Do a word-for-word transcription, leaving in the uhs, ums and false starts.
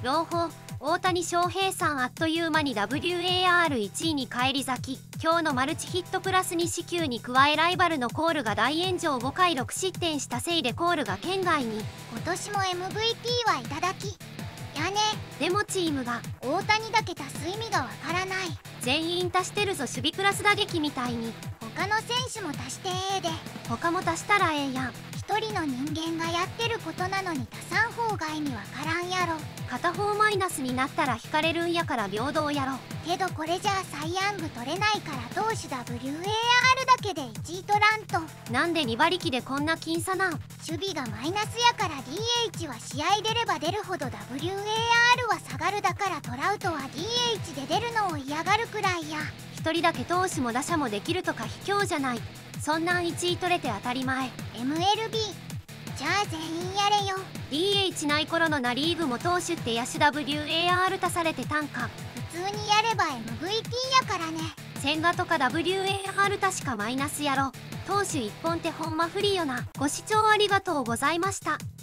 朗報、大谷翔平さんあっという間に ダブリューエーアールいちいに返り咲き。今日のマルチヒットプラスに四球に加えライバルのコールが大炎上。ごかいろく失点したせいでコールが圏外に。 今年も エムブイピー はいただきやね。 でもチームが大谷だけ足す意味がわからない。 全員足してるぞ。守備クラス打撃みたいに。 他の選手も足してええで。 他も足したらええやん。 一人の人間がやってることなのに足さん方が意味わからんやろ。 片方マイナスになったら引かれるんやから平等やろ。 けどこれじゃあサイ・ヤング取れないから投手 ダブリューエーアール だけでいちい取らんと。 なんでに馬力でこんな僅差なん。 守備がマイナスやから ディーエイチ は試合出れば出るほど ダブリューエーアール は下がる。だからトラウトは ディーエイチ で出るのを嫌がるくらいや。 一人だけ投手も打者もできるとか卑怯じゃない。そんなんいちい取れて当たり前。 エムエルビー じゃあ全員やれよ。 ディーエイチ ない頃のナリーグも投手って野手 ダブリューエーアール 足されてたんか。 普通にやれば エムブイピー やからね。 千賀とか ダブリューエーアール 確かマイナスやろ。投手いっぽんってほんま不利よな。ご視聴ありがとうございました。